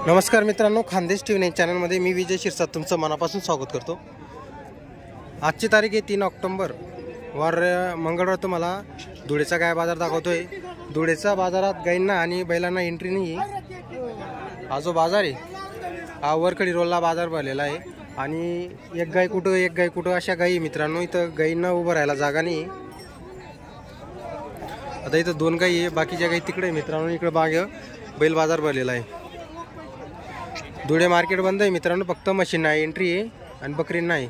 नमस्कार मित्रांनो, खानदेश टीव्ही चॅनलमध्ये मी विजय शिरसाट तुमचं मनापासून स्वागत करतो। आजची तारीख आहे 3 ऑक्टोबर वार मंगळवार। तुम्हाला धुळेचा गाय बाजार दाखवतोय। धुळेचा बाजारात गायींना आणि बैलांना एंट्री नाही आहे। हा जो बाजार आहे हा वरखडी रोलला बाजार भरलेला आहे आणि एक गाय कुठं अशा गायी मित्रांनो, इथं गायींना उभं राहायला जागा नाही। आता इथं 2 गायी आहे, बाकीच्या गायी तिकडे मित्रांनो। इकडे बाग बैल बाजार भरलेला आहे। धुळे मार्केट बंद आहे मित्रांनो, फक्त मशीन नाही एंट्री आहे आणि बकरी नाही।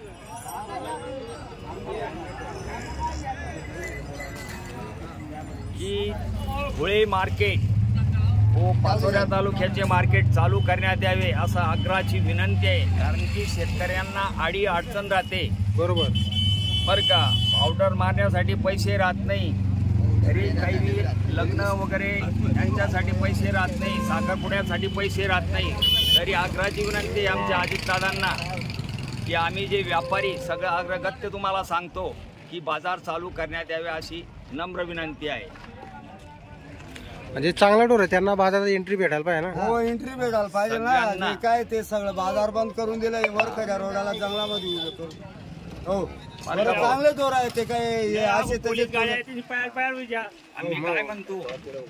ही धुळे मार्केट व पाचोऱ्या तालुक्याचे मार्केट चालू करण्यात यावे असं आग्रहाची विनंती आहे। कारण की शेतकऱ्यांना आडी अडचण राहते। बरोबर बरं का, पावडर मारण्यासाठी पैसे राहत नाही, घरी काही लग्न वगैरे यांच्यासाठी पैसे राहत नाही, साखरपुड्यासाठी पैसे राहत नाही। तरी आग्रहाची विनंती आहे आमच्या अजितदादांना की आम्ही जे व्यापारी सगळं अग्रगत्य तुम्हाला सांगतो की बाजार चालू करण्यात यावे अशी नम्र विनंती आहे। म्हणजे चांगला डोर आहे, त्यांना बाजारात एंट्री भेटायला पाहिजे ना। हो, एंट्री भेटायला पाहिजे ना। काय ते सगळं बाजार बंद करून दिलंय, वरखड्या रोडाला जंगलामध्ये उभं करून। हो, चांगले दोर आहे ते। काय असे काय म्हणतो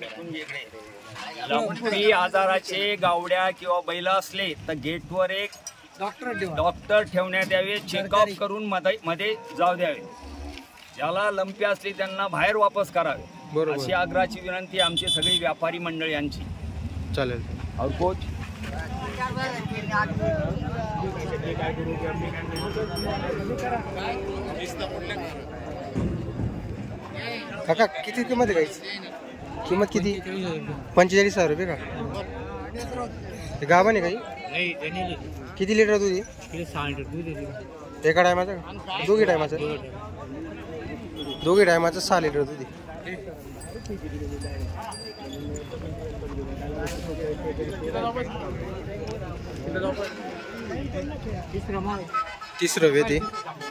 लंपी आजाराचे गावड्या किंवा बैल असले तर गेटवर एक डॉक्टर ठेवण्यात यावे, चेकअप करून मध्ये जाऊ द्यावे। ज्याला लंपी असली त्यांना बाहेर वापस करावे अशी आग्रहाची विनंती आमची सगळी व्यापारी मंडळ यांची। चालेल। कोच काका किती किंमत आहे गायची? किंमत किती? 45,000 रुपये का? गाभण आहे काही? किती लिटर दूध आहे? 6 लिटर दूध आहे। एका टायमाचं? दोघी टायमाचं? दोघी टायमाचं 6 लिटर दूध आहे। तिसरं वेद आहे।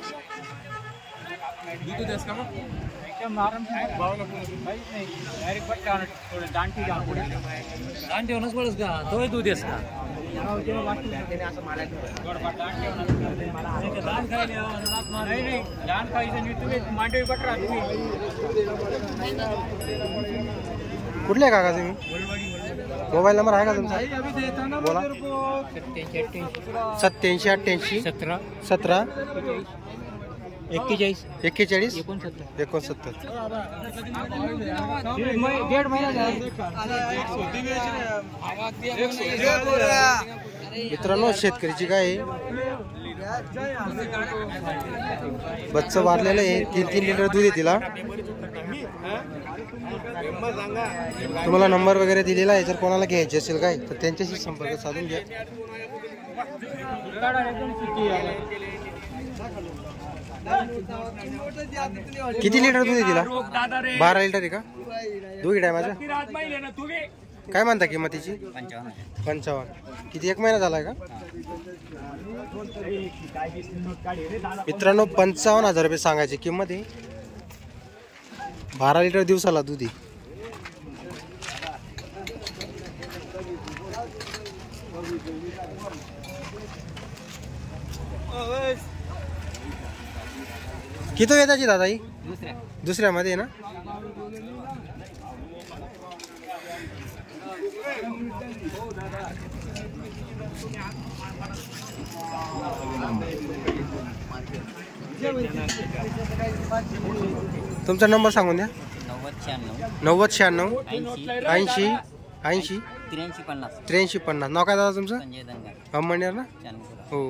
कुठले काका तुम्ही? मोबाईल नंबर आहे का तुमचा? बोला। 87 88 17 17 41 41 69। मित्रांनो, शेतकरीची गाय बच्च वाढलेलं आहे, 3 लिटर दूध आहे तिला। तुम्हाला नंबर वगैरे दिलेला आहे, जर कोणाला घ्यायचे असेल काय तर त्यांच्याशी संपर्क साधून घ्या। किती लिटर दूध आहे तिला? 12 लिटर आहे का? दोघी टायमाचं? काय म्हणता किंमतीची? 55। किती, 1 महिना झालाय का? मित्रांनो, 55,000 रुपये सांगायची किंमत आहे। 12 लिटर दिवसाला दूध आहे। किती वेदाची दादा ही? दुसऱ्या मध्ये ना? तुमचा नंबर सांगून द्या। 90 96 80 80 83 50। नाव काय दादा तुमचं? अंमनेर ना? हो।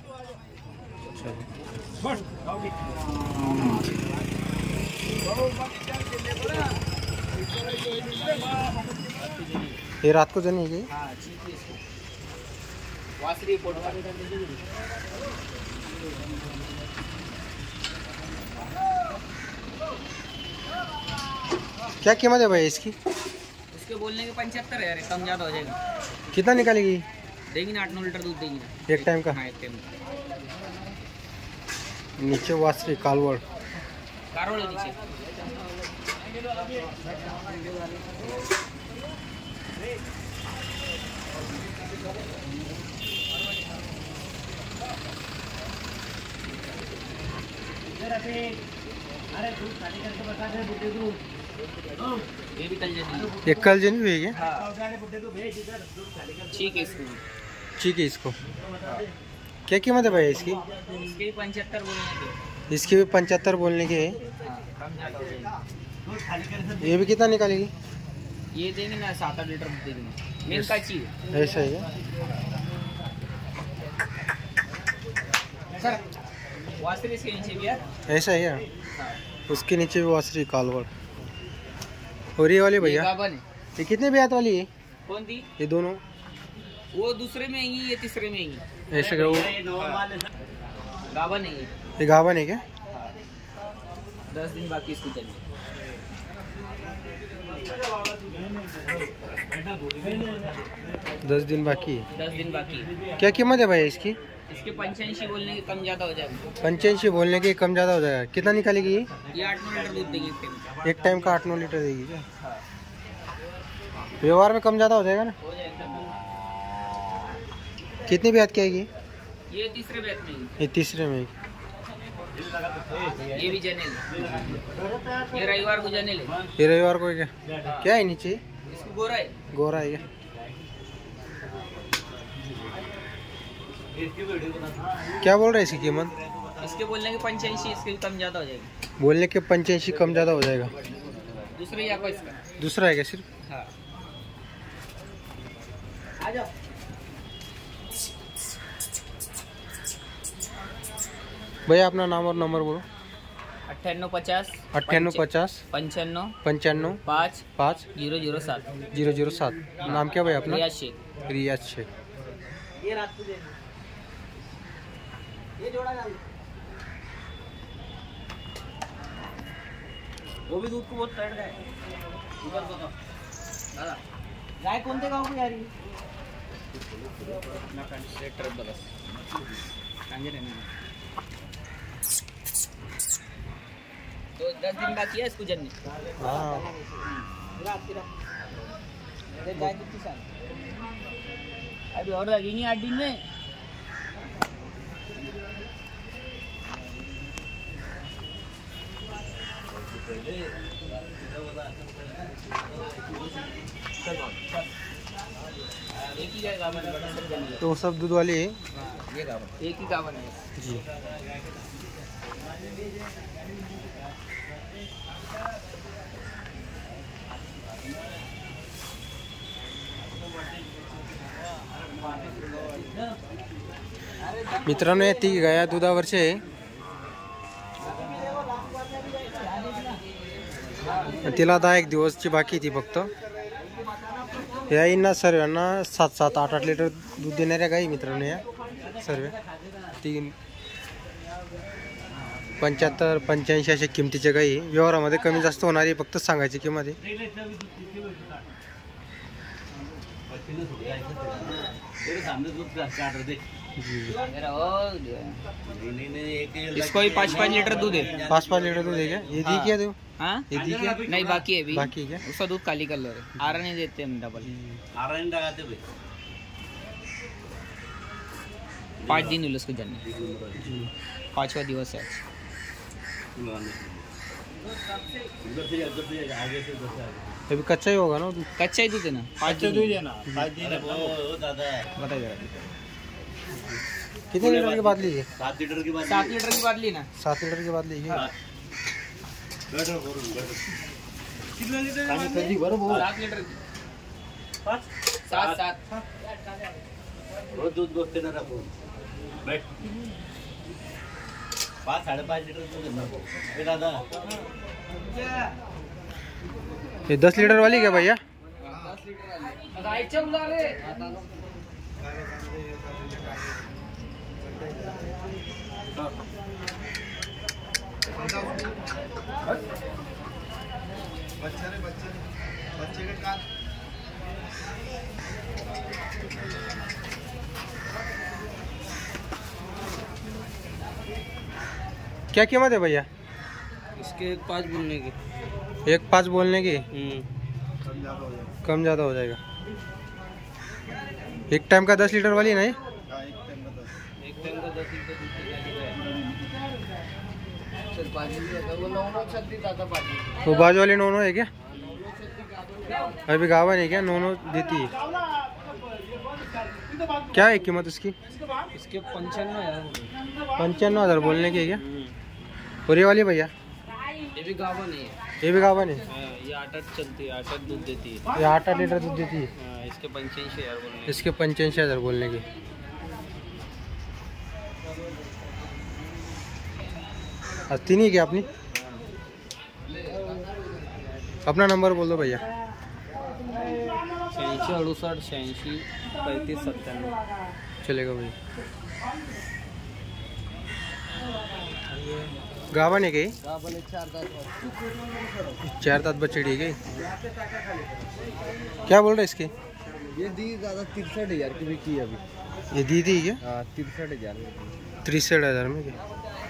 ये रात को जन है क्या कीमत है भाई इसकी? उसके बोलने के 75 है, कम ज्यादा हो जाएगा। कितना निकालेगी? देगी ना 8-9 लीटर दूध देगी ना एक टाइम का? हाँ, एक टाइम। नीचे वासरी कालवड़ कारवड़ नीचे। ये भी कलजनी। एक कलजनी भी है क्या? ठीक है इसको। ठीक है इसको। क्या कीमत है भैया इसकी? इसके 75 बोलने के। इसकी भी 75 बोलने की है। हाँ, कम ज़्यादा हो जाएगा। ये भी कितना निकालेगी? ये देंगे ना 7-8 लीटर दूध देंगे। मेन का चाहिए ऐसा ही है। सर वास्त्री इसके नीचे भी है। ऐसा ही है। उसके नीचे भी वासरी कालवड़। और ये वाली भैया गाभन है। ये कितने ब्यात वाली है? कौन थी? ये दोनों वो दूसरे में ही, ये तीसरे में ही। ऐसे क्या? गाभन है ये। ये गाभन है क्या? 10 दिन बाकी इसको चलिए। 10 दिन बाकी है। 10 दिन बाकी। क्या कीमत है भैया इसकी? इसके 85 बोलने के कम ज़्यादा हो जाएगा। 85 बोलने की कम ज़्यादा हो जाएगा। कितना निकालेगी ये? ये 8-9 लीटर दूध देंगे एक टाइम। एक टाइम का 8-9 लीटर देगी क्या? व्यवहार में कम ज़्यादा हो जाएगा ना? हो जाएगा। कितनी ब्यात की आएगी? ये तीसरे बैच में ही। ये तीसरे में। ये भी जने ये रविवार को जने ले। ये रविवार को क्या क्या है नीचे? इसको गोरा है। गोरा है क्या? क्या बोल रहा है इसकी कीमत? इसके बोलने के 85, इसके भी कम ज़्यादा हो जाएगा। बोलने के 85 कम ज़्यादा हो जाएगा। दूसरे ही आपका इसका। दूसरा है क्या सिर्फ? हाँ आ जाओ। भैया अपना नाम और नंबर बोलो। 5850 5850 55 55 5 5 007। 007। नाम क्या भैया अपना? रियाज शेख। रियाज शेख। ये रात को देना। ये जोड़ा डाल। वो भी दूध को बहुत तड़ गए। उधर बताओ दादा गाय कोणते गाव को यारी? सेटर बस सांगे रे ना। तो 10 दिन बाकी है इसको जन्ने। हाँ अरे गाय कितनी साल अभी और लगेंगी 8 दिन में। एक ही गाय गावन है। तो सब दूध वाली है? हाँ, ये गावन एक ही गावन है जी। मित्रांनो, या ती गाया दुधावरचे आहे. तिला 10 दिवसची बाकी ती फक्त. या इन्ना सर्वांना 7-7, 8-8 लिटर दूध देणाऱ्या गाई मित्रांनो या सर्व. 75-85 अशा किमतीच्या गाई. व्यवहारामध्ये कमी जास्त होणारी फक्त सांगायची किंमत आहे. इसको ही 5-5 लीटर दूध है। 5-5 लीटर दूध है क्या? ये दी क्या तू? हाँ ये दी क्या? नहीं बाकी है अभी। बाकी है क्या? उसका दूध खाली कर लो रे। आरा नहीं देते हम डबल। 5 दिन हुए उसको जाने। 5वां दिवस है आज। अभी कच्चा ही होगा ना दूध? कच्चा ही दूध है ना। 5 दिन दूध है ना 5 दिन बता जरा। कितने लीटर की बात लीजिए? 7 लीटर की बात 7 लीटर की बात ली ना। 7 लीटर की बात लीजिए. कधी बरोबर 7 लीटर की 7 रोज दूध गोष्टी ना राखून बैठ 5-5.5 लीटर दूध देना भाऊ दादा. ये 10 लीटर वाली क्या भैया? 10 लीटर वाली चमला रे. क्या कीमत है भैया इसके 5 बोलने के? 1.5 बोलने की कम ज़्यादा हो जाएगा. एक टाइम का 10 लीटर वाली नहीं? एक टाइम का 10 लीटर दूध चल पाजी वो 936 आता पाजी। वो बाजू वाली नोनो है क्या? अभी गावा नहीं क्या? नोनो देती है। क्या है कीमत उसकी? इसके 95,000। 95,000 बोलने की है क्या? और ये वाली भैया? ये भी गावा नहीं है। ये भी गावा नहीं? ये 8 चलती है, 8 दूध देती है। ये 8 लीटर दूध देती है। इसके 85,000 बोलने। इसके 85,000 बोलने की। अस्ती नहीं क्या अपनी? अपना नंबर बोल दो भैया। 86 68 86 35 97। चलेगा भैया। गावा नहीं गई? 4 दांत बछड़ी गई। क्या बोल रहे इसके? ये दी ज़्यादा 63,000 की बिकी है अभी। ये दी थी क्या? 63,000 में। 63,000 में क्या?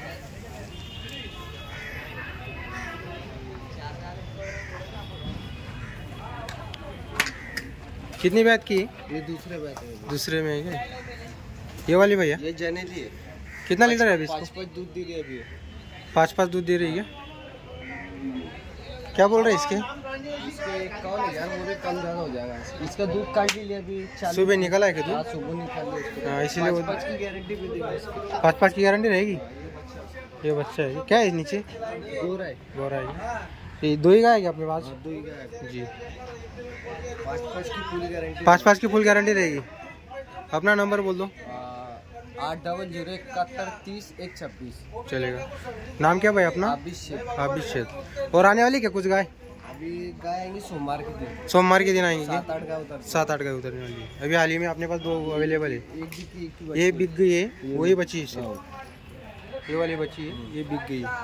कितनी बैत की? ये दूसरे बैठ है। दूसरे में है क्या? ये वाली भैया ये जनेली है। कितना लीटर है अभी इसको? 5 दूध दे रही है अभी। 5 दूध दे रही है। क्या बोल रहे हैं इसके? इसके 51,000 मुझे कम ज़्यादा हो जाएगा। इसका दूध काट लिया अभी। सुबह निकला है क्या दूध? सुबह निकाल लिया। हाँ, इसीलिए वो 5 की गारंटी भी देगा इसकी। 5 की गारंटी रहेगी। ये बच्चा है क्या है नीचे? गोरा है। गोरा है। ये दो ही गाय है क्या अपने पास? दो ही गाय है। जी। 5 की पूरी गारंटी। 5 की फुल गारंटी रहेगी। अपना नंबर बोल दो। 80017130 चलेगा। नाम क्या भाई अपना? अभिषेक। अभिषेक। और आने वाली क्या कुछ गाय? अभी गाय आएंगी सोमवार के दिन। सोमवार के दिन आएंगी? 7-8 गाय उतर। 7-8 गाय उतरने वाली है। अभी हाल ही में अपने पास 2 अवेलेबल है। एक की ये बिक गई है, वही बची है। ये वाली बची है, ये बिक गई है।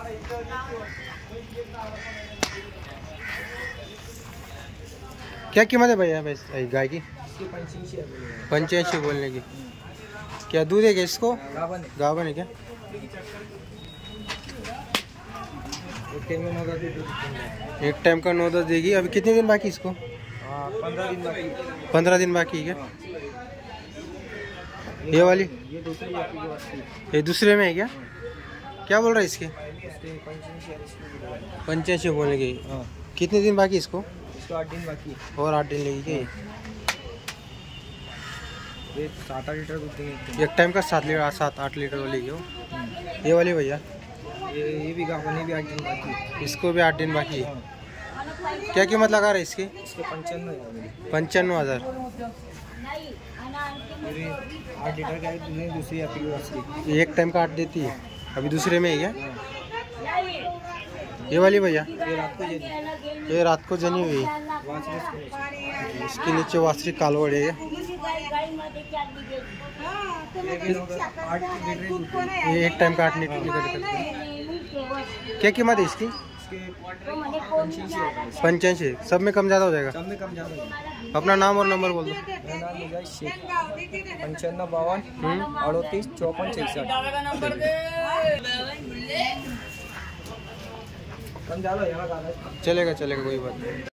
क्या कीमत है भैया गाय की? 85 बोलने की। क्या दूध है क्या इसको? गावन है क्या? एक टाइम का 9-10 देगी। अभी कितने दिन बाकी इसको? 15 दिन बाकी। 15 दिन बाकी है क्या? ये वाली? ये दूसरे में है क्या? क्या बोल रहा है इसके? 85 बोलने की। कितने दिन बाकी इसको? 8 दिन बाकी। और 8 दिन लेगी क्या? ये 7-8 लीटर दूध देंगे। एक टाइम का 7-8 लीटर वाली है वो। ये वाली भैया? ये भी गावने भी 8 दिन बाकी। इसको भी 8 दिन बाकी है। क्या कीमत लगा रहा है इसकी? इसके 95,000। 95,000। 8 लीटर का दूसरी आपकी व्यवस्था। एक टाइम का 8 देती है। अभी दूसरे में है क्या? ये वाली भैया? ये रात को जनी हुई है। इसके नीचे वास्तरी कालवड़ है। ये एक टाइम का 8 लीटर निकल। क्या कीमत है इसकी? 85। सब में कम ज़्यादा हो जाएगा? सब में कम ज़्यादा है। अपना नाम और नंबर बोल दो। मेरा नाम मुजाहिद शेख। 95 52 38 54 66। कम ज़्यादा हो जाएगा। चलेगा कोई बात नहीं।